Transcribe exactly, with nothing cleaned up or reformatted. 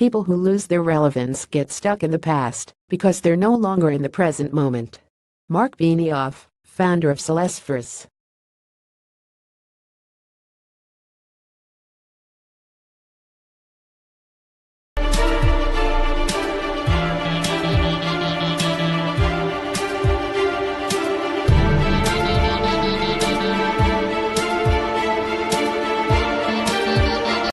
People who lose their relevance get stuck in the past because they're no longer in the present moment. Mark Benioff, founder of Salesforce,